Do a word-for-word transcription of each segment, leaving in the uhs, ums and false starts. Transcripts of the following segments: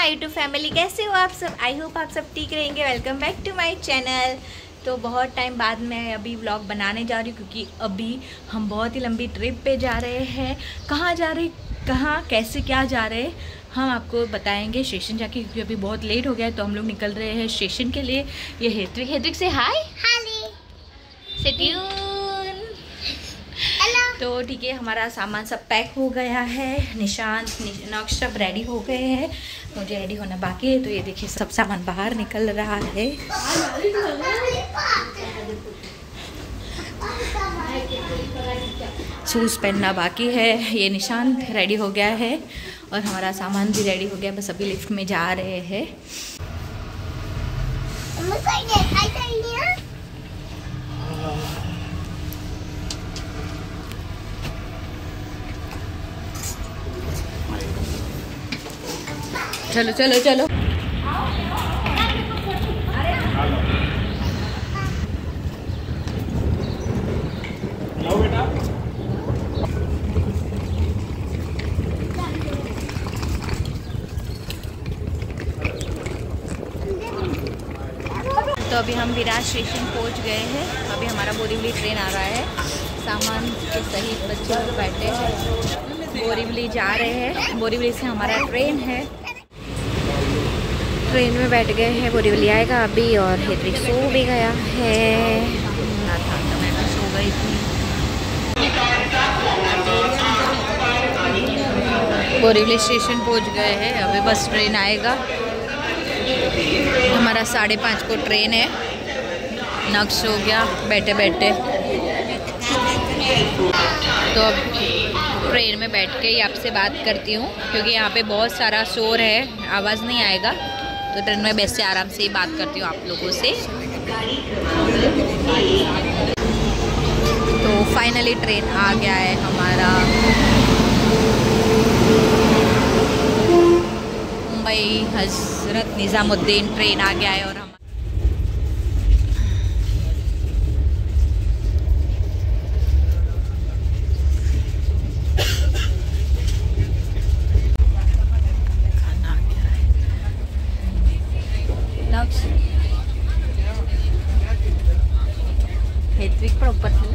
My YouTube family, कैसे हो आप सब। आई होप आप सब ठीक रहेंगे। Welcome back to my channel. तो बहुत टाइम बाद मैं अभी व्लॉग बनाने जा रही हूँ क्योंकि अभी हम बहुत ही लंबी ट्रिप पे जा रहे हैं। कहाँ जा रहे, कहाँ कैसे क्या जा रहे हैं हम आपको बताएंगे स्टेशन जाके, क्योंकि अभी बहुत लेट हो गया है। तो हम लोग निकल रहे हैं स्टेशन के लिए। ये हेद्रिक, हेद्रिक से हाय। तो ठीक है, हमारा सामान सब पैक हो गया है। निशांत नक्श सब रेडी हो गए हैं, मुझे रेडी होना बाकी है। तो ये देखिए सब सामान बाहर निकल रहा है। शूज़ पहनना बाकी है। ये निशांत रेडी हो गया है और हमारा सामान भी रेडी हो गया। बस अभी लिफ्ट में जा रहे हैं। चलो चलो चलो। तो अभी हम विराट स्टेशन पहुंच गए हैं। अभी हमारा बोरीवली ट्रेन आ रहा है। सामान के सहित बच्चे लोग बैठे हैं, बोरीवली जा रहे हैं। बोरीवली से हमारा ट्रेन है। ट्रेन में बैठ गए हैं, बोरीवली आएगा अभी। और हेद्रिक सो भी गया है ना था तो मैं भी सो गई थी। बोरीवली स्टेशन पहुंच गए हैं। अभी बस ट्रेन आएगा। हमारा साढ़े पाँच को ट्रेन है। नक्श हो गया बैठे बैठे। तो अब ट्रेन में बैठ के ही आपसे बात करती हूँ क्योंकि यहाँ पे बहुत सारा शोर है, आवाज़ नहीं आएगा। तो ट्रेन में बैठ से आराम से ही बात करती हूँ आप लोगों से। तो फाइनली ट्रेन आ गया है हमारा। मुंबई हजरत निज़ामुद्दीन ट्रेन आ गया है। और हम हेद्रिक पर ऊपर थी।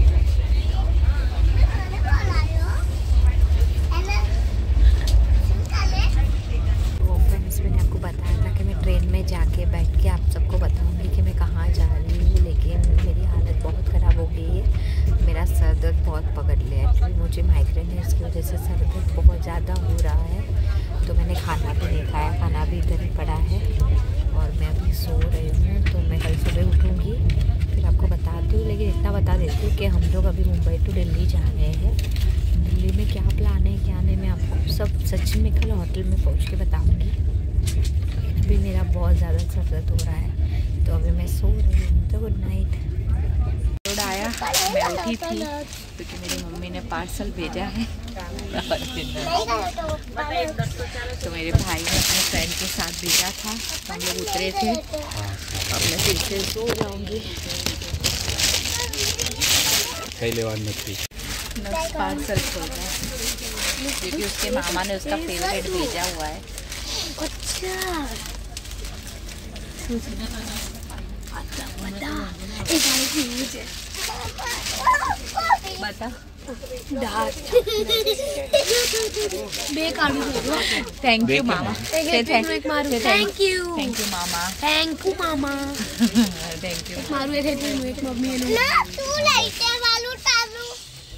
वो फ्रेंड्स, मैंने आपको बताया था कि मैं ट्रेन में जाके बैठ के आप सबको बताऊंगी कि मैं कहाँ जा रही हूँ, लेकिन मेरी हालत बहुत ख़राब हो गई है। मेरा सर दर्द बहुत पकड़ लिया है क्योंकि मुझे माइग्रेन है, इसकी वजह से सर दर्द बहुत ज़्यादा हो रहा है। तो मैंने खाना भी नहीं खाया, खाना भी इधर ही पड़ा है और मैं अभी सो रही हूँ। तो मैं कल सुबह उठूँगी फिर आपको बताती हूँ। लेकिन इतना बता देती हूँ कि हम लोग अभी मुंबई टू दिल्ली जा रहे हैं। दिल्ली में क्या प्लान है क्या नहीं, मैं आपको सब सच में कल होटल में पहुँच के बताऊँगी। अभी मेरा बहुत ज़्यादा सर दर्द हो रहा है तो अभी मैं सो रही हूँ। तो गुड नाइट। रोड आया, मैं उठी थी क्योंकि मेरी मम्मी ने पार्सल भेजा है। तो मेरे भाई ने अपने फ्रेंड के साथ भेजा था तो हम लोग उतरे थे। अब मैं फिर से सो जाऊँगी। पार्सल खोला क्योंकि उसके मामा ने उसका फेवरेट भेजा हुआ है। अच्छा बता थैंक यू मामा। थैंक यू थैंक यू मामा। थैंक यू मामा। Thank you. मारू ये थे एक मम्मी ने ना तू लाइटे वालू टालू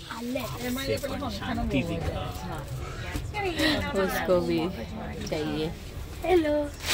उसको भी चाहिए। Hello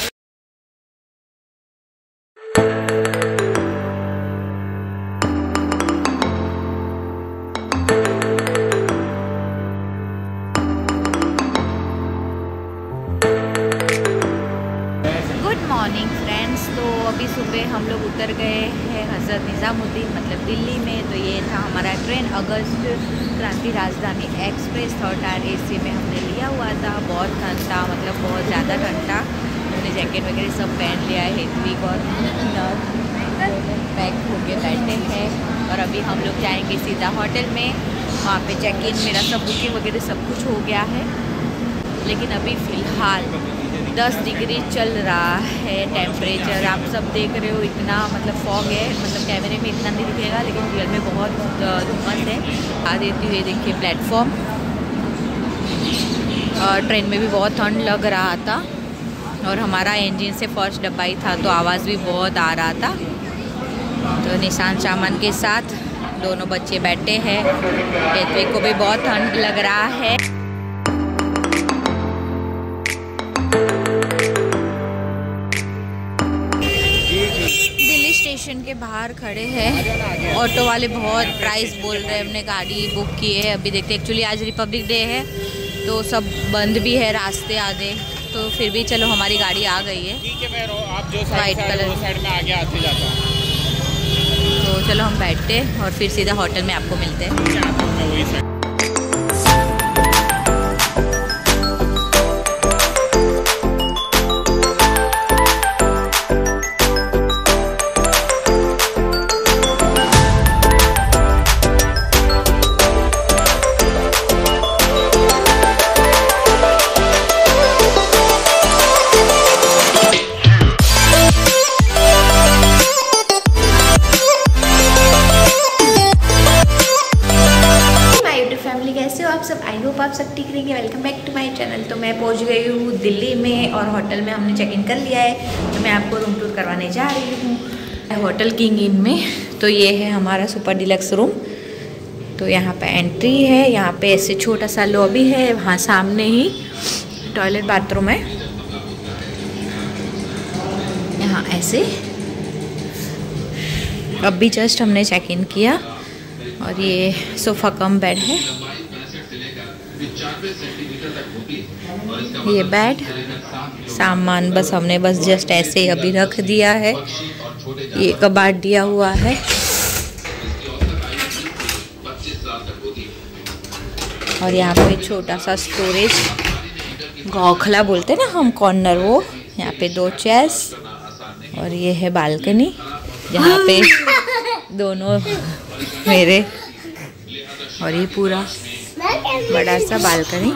morning friends. तो अभी सुबह हम लोग उतर गए हैं हज़रत निज़ामुद्दीन मतलब दिल्ली में। तो ये था हमारा ट्रेन अगस्त Kranti Rajdhani express third tier AC में हमने लिया हुआ था। बहुत ठंड था, मतलब बहुत ज़्यादा ठंड था। हमने जैकेट वगैरह सब पहन लिया है। हेद्रिक और पैक होके बैठे हैं और अभी हम लोग जाएंगे सीधा होटल में। वहाँ पे चेक इन मेरा सब बुकिंग वगैरह सब कुछ हो गया है। लेकिन अभी फ़िलहाल दस डिग्री चल रहा है टेम्परेचर। आप सब देख रहे हो इतना मतलब फॉग है, मतलब कैमरे में इतना नहीं दिखेगा लेकिन रियल में बहुत धुम्मस है। आ देती हुई देखिए प्लेटफॉर्म। और ट्रेन में भी बहुत ठंड लग रहा था और हमारा इंजन से फर्स्ट डब्बा ही था तो आवाज़ भी बहुत आ रहा था। तो निशान चामन के साथ दोनों बच्चे बैठे हैं। हेतवी को भी बहुत ठंड लग रहा है। दिल्ली स्टेशन के बाहर खड़े हैं। ऑटो वाले बहुत प्राइस बोल रहे हैं। हमने गाड़ी बुक की है। अभी देखते हैं, एक्चुअली आज रिपब्लिक डे है तो सब बंद भी है रास्ते आधे, तो फिर भी चलो हमारी गाड़ी आ गई है। ठीक है, मैं आप जो वाइट कलर साइड में आगे आते जाता हूँ। तो चलो हम बैठते और फिर सीधा होटल में आपको मिलते हैं। आप सब आई होप आप सब ठीक रहेंगे। Welcome back to my channel. तो मैं पहुंच गई हूँ दिल्ली में और होटल में हमने चेक इन कर लिया है। तो मैं आपको रूम टूर करवाने जा रही हूँ होटल किंग इन में। तो ये है हमारा सुपर डिलक्स रूम। तो यहाँ पे एंट्री है, यहाँ पे ऐसे छोटा सा लॉबी है, वहाँ सामने ही टॉयलेट बाथरूम है। यहाँ ऐसे अभी जस्ट हमने चेक इन किया और ये सोफ़ा कम बेड है। ये बेड सामान बस हमने बस जस्ट ऐसे ही अभी रख दिया है। ये कबाड़ दिया हुआ है और यहाँ पे छोटा सा स्टोरेज गौखला बोलते हैं ना हम, कॉर्नर वो। यहाँ पे दो चेयर्स और ये है बालकनी जहाँ पे दोनों मेरे, और ये पूरा बड़ा सा बालकनी।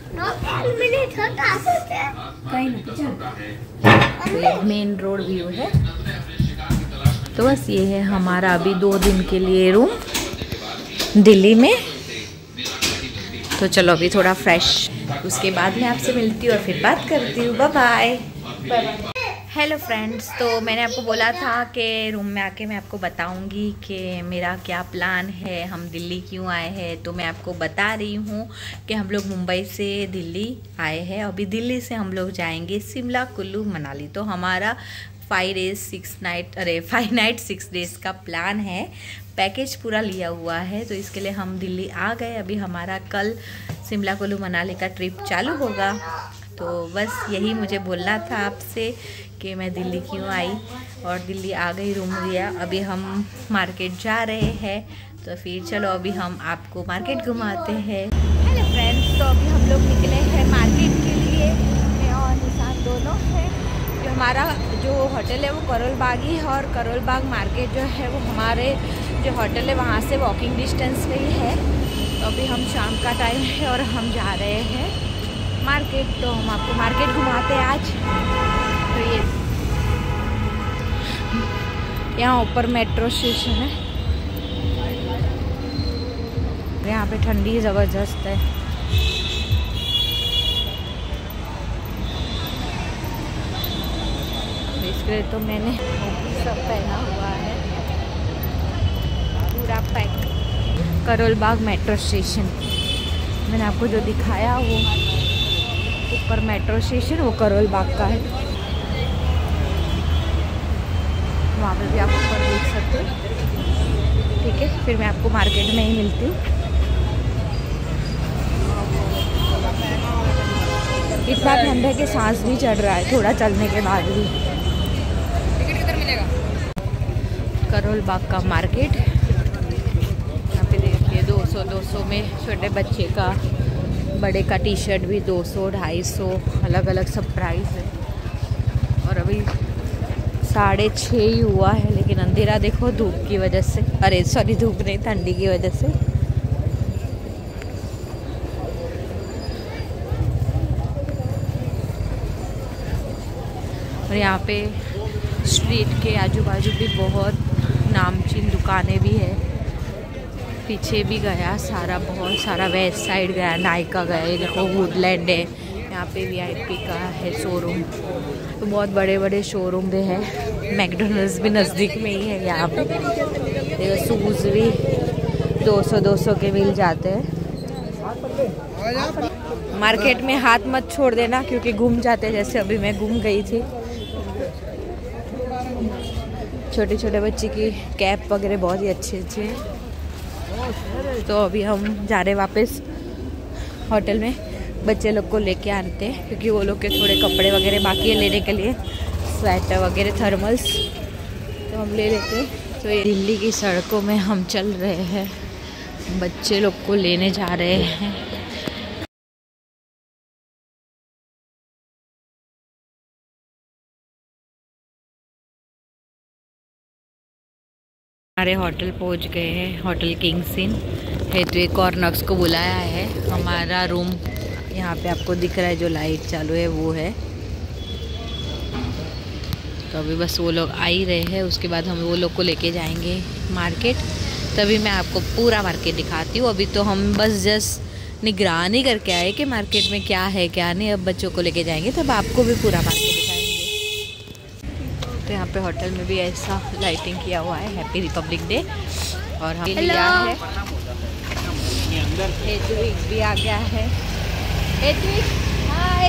मेन रोड व्यू है। तो बस ये है हमारा अभी दो दिन के लिए रूम दिल्ली में। तो चलो अभी थोड़ा फ्रेश, उसके बाद मैं आपसे मिलती हूँ और फिर बात करती हूँ। Bye bye. हेलो फ्रेंड्स, तो मैंने आपको बोला था कि रूम में आके मैं आपको बताऊंगी कि मेरा क्या प्लान है, हम दिल्ली क्यों आए हैं। तो मैं आपको बता रही हूँ कि हम लोग मुंबई से दिल्ली आए हैं। अभी दिल्ली से हम लोग जाएंगे शिमला, कुल्लू, मनाली। तो हमारा फाइव डेज सिक्स नाइट अरे फाइव नाइट सिक्स डेज़ का प्लान है। पैकेज पूरा लिया हुआ है तो इसके लिए हम दिल्ली आ गए। अभी हमारा कल शिमला, कुल्लू, मनाली का ट्रिप चालू होगा। तो बस यही मुझे बोलना था आपसे कि मैं दिल्ली क्यों आई और दिल्ली आ गई, रूम लिया। अभी हम मार्केट जा रहे हैं तो फिर चलो अभी हम आपको मार्केट घुमाते हैं। हेलो फ्रेंड्स, तो अभी हम लोग निकले हैं मार्केट के लिए। मैं और निशान दोनों हैं। जो हमारा जो होटल है वो करोल बाग ही है और करोल बाग मार्केट जो है वो हमारे जो होटल है वहाँ से वॉकिंग डिस्टेंस पे ही है। तो अभी हम शाम का टाइम है और हम जा रहे हैं मार्केट। तो हम आपको मार्केट घुमाते हैं आज। तो ये यहाँ ऊपर मेट्रो स्टेशन है। यहाँ पे ठंडी ज़बरदस्त है। इसके लिए तो मैंने सब पहना हुआ है पूरा pack. Karol Bagh metro station मैंने आपको जो दिखाया वो ऊपर मेट्रो स्टेशन वो करोल बाग का है। वहाँ पे भी आप ऊपर देख सकते हो। ठीक है, फिर मैं आपको मार्केट में ही मिलती हूँ। इतना ठंड है कि सांस भी चढ़ रहा है थोड़ा चलने के बाद भी। टिकट किधर मिलेगा? करोल बाग का मार्केट। यहाँ पे देखिए दो सौ दो सौ में छोटे बच्चे का, बड़े का टी शर्ट भी दो सौ ढाई सौ अलग अलग सब प्राइस है। और अभी साढ़े छः ही हुआ है लेकिन अंधेरा देखो धूप की वजह से, अरे सॉरी धूप नहीं ठंडी की वजह से। और यहाँ पे स्ट्रीट के आजू बाजू भी बहुत नामचीन दुकानें भी है। पीछे भी गया सारा, बहुत सारा वेस्ट साइड गया, नायका गया, ये देखो वुडलैंड है, यहाँ पे वीआईपी का है शोरूम। तो बहुत बड़े बड़े शोरूम भी है। मैकडोनल्ड्स भी नज़दीक में ही है यहाँ पे। देखो शूज़ भी दो सौ दो सौ के मिल जाते हैं। मार्केट में हाथ मत छोड़ देना क्योंकि घूम जाते, जैसे अभी मैं घूम गई थी। छोटे छोटे बच्चे की कैप वगैरह बहुत ही अच्छे अच्छे हैं। तो अभी हम जा रहे वापस होटल में, बच्चे लोग को लेके आते हैं क्योंकि वो लोग के थोड़े कपड़े वगैरह बाकी है लेने के लिए, स्वेटर वगैरह, थर्मल्स, तो हम ले लेते हैं। तो ये दिल्ली की सड़कों में हम चल रहे हैं, बच्चे लोग को लेने जा रहे हैं। हमारे होटल पहुंच गए हैं, होटल किंग्स इन। हेतविक और नक्स को बुलाया है। हमारा रूम यहाँ पे आपको दिख रहा है, जो लाइट चालू है वो है। तो अभी बस वो लोग आ ही रहे हैं, उसके बाद हम वो लोग को लेके जाएंगे मार्केट, तभी मैं आपको पूरा मार्केट दिखाती हूँ। अभी तो हम बस जस्ट निगरानी करके आए कि मार्केट में क्या है क्या नहीं। अब बच्चों को लेके जाएंगे तब आपको भी पूरा मार्केट दिखाएंगे। तो यहाँ पे होटल में भी ऐसा लाइटिंग किया हुआ है, हैप्पी रिपब्लिक डे। और हम लिया है, हेतविक भी आ गया है। हेतविक हाय।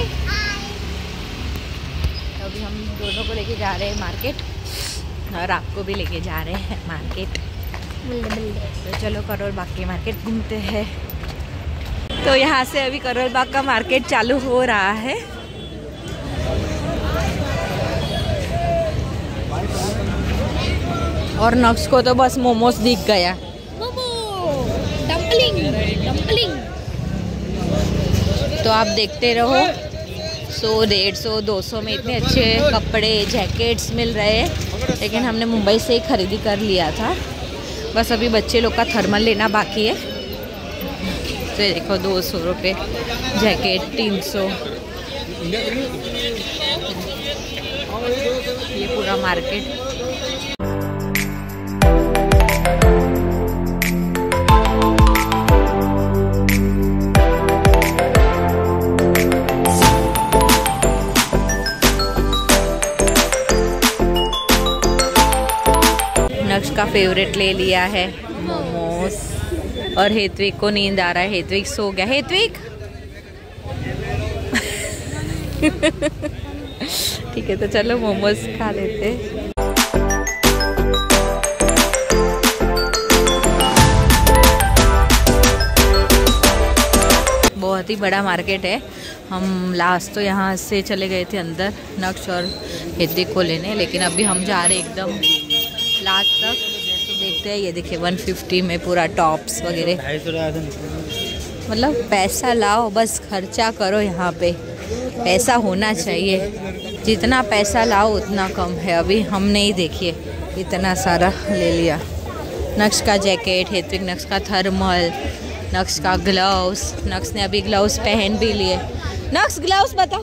तो अभी हम दोनों को लेके जा रहे हैं मार्केट और आपको भी लेके जा रहे हैं मार्केट। तो चलो करोल बाग की मार्केट घूमते हैं। तो यहाँ से अभी करोल बाग का मार्केट चालू हो रहा है। और नक्स को तो बस मोमोज दिख गया। Dumpling dumpling. तो आप देखते रहो, सौ डेढ़ सौ दो सौ में इतने अच्छे कपड़े जैकेट्स मिल रहे हैं। लेकिन हमने मुंबई से ही खरीदी कर लिया था, बस अभी बच्चे लोग का थर्मल लेना बाकी है। तो ये देखो दो सौ रुपये जैकेट, तीन सौ। ये पूरा मार्केट। नक्श का फेवरेट ले लिया है मोमोज। और हेतविक को नींद आ रहा है, हेतविक सो गया। हेतविक ठीक है, तो चलो मोमोज खा लेते हैं। बहुत ही बड़ा मार्केट है। हम लास्ट तो यहाँ से चले गए थे अंदर नक्श और हेतविक को लेने, लेकिन अभी हम जा रहे एकदम लास्ट तक। देखते हैं, ये देखिए एक सौ पचास में पूरा टॉप्स वगैरह। मतलब पैसा लाओ, बस खर्चा करो। यहाँ पे पैसा होना चाहिए, जितना पैसा लाओ उतना कम है। अभी हमने ही देखिए इतना सारा ले लिया। नक्श का जैकेट, हेतविक नक्श का थर्मल, नक्श का ग्लव्स। नक्श ने अभी ग्लव्स पहन भी लिए। नक्श ग्लव्स बताओ।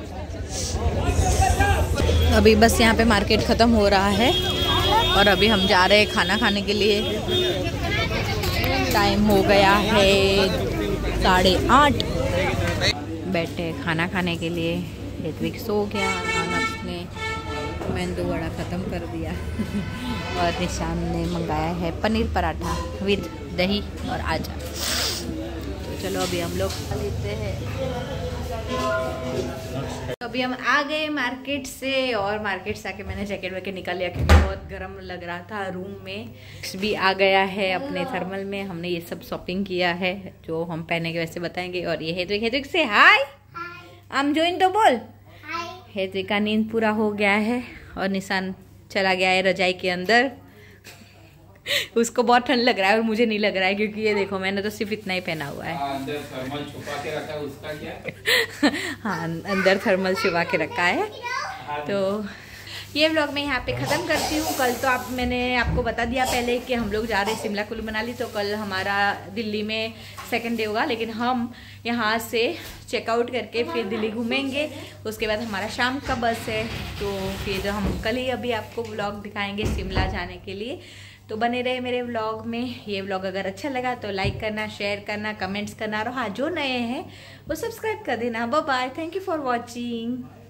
अभी बस यहाँ पे मार्केट ख़त्म हो रहा है और अभी हम जा रहे हैं खाना खाने के लिए। टाइम हो गया है साढ़े आठ। बैठे खाना खाने के लिए। हेतविक सो गया, नक्श ने मेंदू वड़ा ख़त्म कर दिया और निशान ने मंगाया है पनीर पराठा विद दही और आचा। तो चलो अभी हम लोग खा लेते हैं। तो अभी हम आ गए मार्केट से और मार्केट से आके मैंने जैकेट वैकेट निकाल लिया क्योंकि बहुत गर्म लग रहा था रूम में। भी आ गया है अपने थर्मल में। हमने ये सब शॉपिंग किया है जो हम पहने के वैसे बताएंगे। और ये हेतविक, हेतविक से हाय आम जोइन तो बोल। हेतविक का नींद पूरा हो गया है और निशान चला गया है रजाई के अंदर। उसको बहुत ठंड लग रहा है और मुझे नहीं लग रहा है क्योंकि ये देखो मैंने तो सिर्फ इतना ही पहना हुआ है। अंदर थर्मल छुपा के रखा है, उसका क्या? हाँ अंदर थर्मल छुपा के रखा है। तो ये व्लॉग मैं यहाँ पे ख़त्म करती हूँ। कल तो आप मैंने आपको बता दिया पहले कि हम लोग जा रहे हैं शिमला कुल्लू मनाली, तो कल हमारा दिल्ली में सेकंड डे होगा, लेकिन हम यहाँ से चेकआउट करके फिर दिल्ली घूमेंगे। उसके बाद हमारा शाम का बस है, तो फिर हम कल ही अभी आपको व्लॉग दिखाएंगे शिमला जाने के लिए। तो बने रहे मेरे व्लॉग में। ये व्लॉग अगर अच्छा लगा तो लाइक करना, शेयर करना, कमेंट्स करना, और हाँ जो नए हैं वो सब्सक्राइब कर देना। Bye bye, thank you for watching.